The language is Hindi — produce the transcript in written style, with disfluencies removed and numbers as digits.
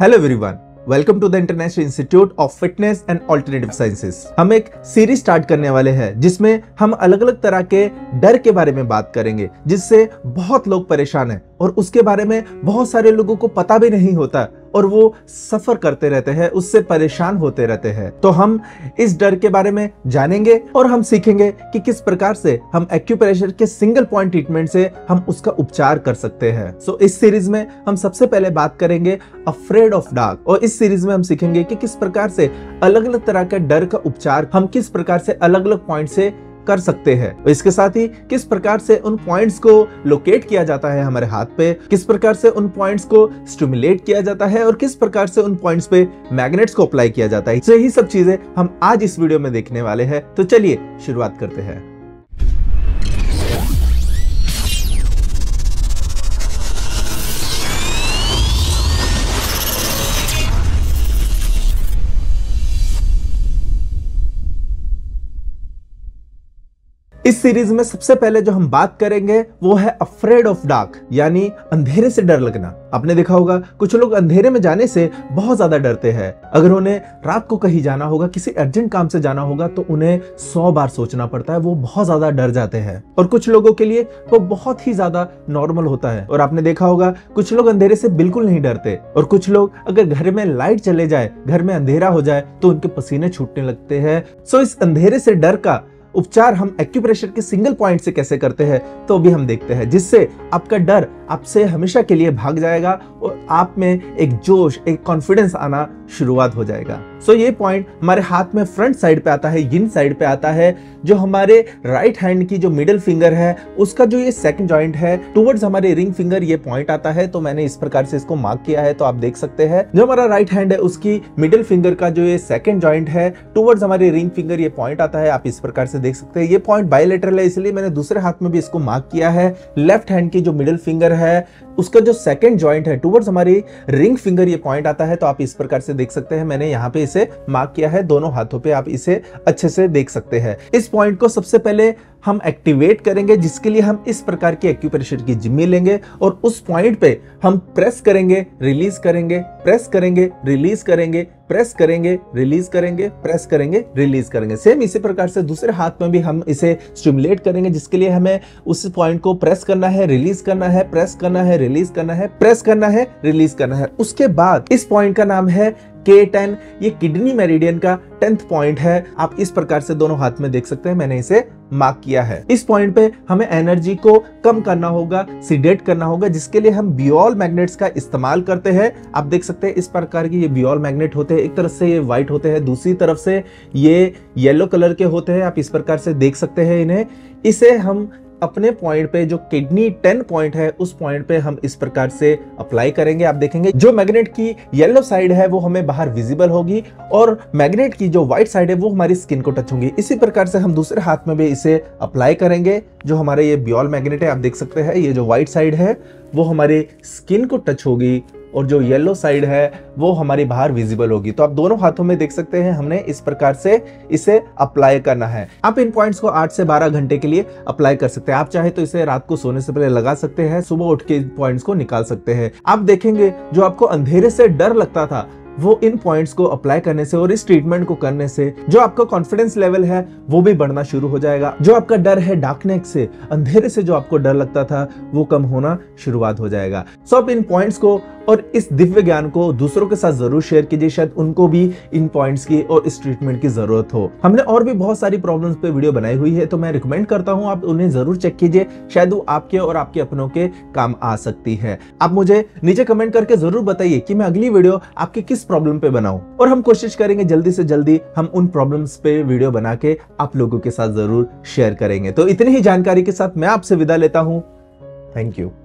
Hello everyone, welcome to the international institute of fitness and alternative sciences. हम एक सीरीज स्टार्ट करने वाले हैं जिसमें हम अलग अलग तरह के डर के बारे में बात करेंगे जिससे बहुत लोग परेशान हैं और उसके बारे में बहुत सारे लोगों को पता भी नहीं होता और वो सफर करते रहते हैं, उससे परेशान होते रहते हैं। तो हम इस डर के बारे में जानेंगे और हम सीखेंगे कि किस प्रकार से हम एक्यूप्रेशर के सिंगल पॉइंट ट्रीटमेंट से हम उसका उपचार कर सकते हैं। सो इस सीरीज में हम सबसे पहले बात करेंगे अफ्रेड ऑफ डार्क, और इस सीरीज में हम सीखेंगे कि किस प्रकार से अलग अलग तरह के डर का उपचार हम किस प्रकार से अलग अलग पॉइंट से कर सकते हैं। इसके साथ ही किस प्रकार से उन पॉइंट्स को लोकेट किया जाता है हमारे हाथ पे, किस प्रकार से उन पॉइंट्स को स्टिमुलेट किया जाता है और किस प्रकार से उन पॉइंट्स पे मैग्नेट्स को अप्लाई किया जाता है। तो यही सब चीजें हम आज इस वीडियो में देखने वाले हैं। तो चलिए शुरुआत करते हैं। इस सीरीज में सबसे पहले जो हम बात करेंगे वो है अफ्रेड ऑफ डार्क, यानी अंधेरे से डर लगना। आपने देखा होगा कुछ लोग अंधेरे में जाने से बहुत ज्यादा डरते हैं। अगर उन्हें रात को कहीं जाना होगा, किसी अर्जेंट काम से जाना होगा, तो उन्हें 100 बार सोचना पड़ता है, वो बहुत ज्यादा डर जाते हैं। और कुछ लोगों के लिए वो बहुत ही ज्यादा नॉर्मल होता है। और आपने देखा होगा कुछ लोग अंधेरे से बिल्कुल नहीं डरते, और कुछ लोग अगर घर में लाइट चले जाए, घर में अंधेरा हो जाए, तो उनके पसीने छूटने लगते हैं। सो इस अंधेरे से डर का उपचार हम एक्यूप्रेशर के सिंगल पॉइंट से कैसे करते हैं तो भी हम देखते हैं, जिससे आपका डर आपसे हमेशा के लिए भाग जाएगा और आप में एक जोश, एक कॉन्फिडेंस आना शुरुआत हो जाएगा। सो ये पॉइंट हमारे हाथ में फ्रंट साइड पे आता है, यिन साइड पे आता है। जो हमारे राइट हैंड की जो मिडिल फिंगर है उसका जो ये सेकंड जॉइंट है टुवर्ड्स हमारे रिंग फिंगर ये पॉइंट आता है। तो मैंने इस प्रकार से इसको मार्क किया है, तो आप देख सकते हैं जो हमारा राइट हैंड है उसकी मिडिल फिंगर का जो ये सेकंड जॉइंट है टुवर्ड्स हमारे रिंग फिंगर ये पॉइंट आता है। आप इस प्रकार से देख सकते हैं। ये पॉइंट बायलैटरल है, इसलिए मैंने दूसरे हाथ में भी इसको मार्क किया है। लेफ्ट हैंड की जो मिडिल फिंगर है उसका जो सेकंड जॉइंट है टुवर्ड्स हमारी रिंग फिंगर ये पॉइंट आता है। तो आप इस प्रकार से देख सकते हैं, मैंने यहाँ पे इसे मार्क किया है दोनों हाथों पे, आप इसे अच्छे से देख सकते हैं। इस पॉइंट को सबसे पहले हम एक्टिवेट करेंगे, जिसके लिए हम इस प्रकार की एक्यूप्रेशर की जिम्मी लेंगे और उस पॉइंट पे हम प्रेस करेंगे, रिलीज करेंगे, प्रेस करेंगे, रिलीज करेंगे, प्रेस करेंगे, रिलीज करेंगे, प्रेस करेंगे, रिलीज करेंगे। सेम इसी प्रकार से दूसरे हाथ में भी हम इसे स्टिमुलेट करेंगे, जिसके लिए हमें उस पॉइंट को प्रेस करना है, रिलीज करना है, प्रेस करना है, रिलीज करना है, प्रेस करना है, रिलीज करना है। उसके बाद इस पॉइंट का नाम है K10, ये किडनी मेरिडियन का 10th पॉइंट है। आप इस प्रकार से दोनों हाथ में देख सकते हैं, मैंने इसे मार्क किया है। इस पॉइंट पे हमें एनर्जी को कम करना होगा, सिडेट करना होगा, जिसके लिए हम बियोल मैग्नेट्स का इस्तेमाल करते हैं। आप देख सकते हैं इस प्रकार के ये बियोल मैग्नेट होते हैं। एक तरफ से ये व्हाइट होते हैं, दूसरी तरफ से ये येलो कलर के होते हैं। आप इस प्रकार से देख सकते हैं इन्हें। इसे हम अपने पॉइंट पे जो किडनी 10 पॉइंट है उस पॉइंट पे हम इस प्रकार से अप्लाई करेंगे। आप देखेंगे जो मैग्नेट की येलो साइड है वो हमें बाहर विजिबल होगी और मैग्नेट की जो व्हाइट साइड है वो हमारी स्किन को टच होगी। इसी प्रकार से हम दूसरे हाथ में भी इसे अप्लाई करेंगे। जो हमारे ये बियोल मैग्नेट है, आप देख सकते हैं ये जो व्हाइट साइड है वो हमारी स्किन को टच होगी और जो येलो साइड है वो हमारी बाहर विजिबल होगी। तो आप दोनों हाथों में देख सकते हैं हमने इस प्रकार से इसे अप्लाई करना है। आप इन पॉइंट्स को 8 से 12 घंटे के लिए अप्लाई कर सकते हैं। आप चाहे तो इसे रात को सोने से पहले लगा सकते हैं, सुबह उठ के पॉइंट्स को निकाल सकते हैं। आप देखेंगे जो आपको अंधेरे से डर लगता था वो इन पॉइंट्स को अप्लाई करने से और इस ट्रीटमेंट को करने से जो आपका कॉन्फिडेंस लेवल है वो भी बढ़ना शुरू हो जाएगा। जो आपका डर है डार्कनेस से, अंधेरे से जो आपको डर लगता था वो कम होना शुरुआत हो जाएगा। सो आप इन पॉइंट्स को और इस दिव्य ज्ञान को दूसरों के साथ जरूर शेयर कीजिए, शायद उनको भी इन पॉइंट्स की और इस ट्रीटमेंट की जरूरत हो। हमने और भी बहुत सारी प्रॉब्लम्स पे वीडियो बनाई हुई है, तो मैं रिकमेंड करता हूं आप उन्हें जरूर चेक कीजिए, शायद वो आपके और आपके अपनों के काम आ सकती है। आप मुझे नीचे कमेंट करके जरूर बताइए कि मैं अगली वीडियो आपके किस प्रॉब्लम पे बनाऊं, और हम कोशिश करेंगे जल्दी से जल्दी हम उन प्रॉब्लम्स पे वीडियो बना के आप लोगों के साथ जरूर शेयर करेंगे। तो इतनी ही जानकारी के साथ मैं आपसे विदा लेता हूं। Thank you.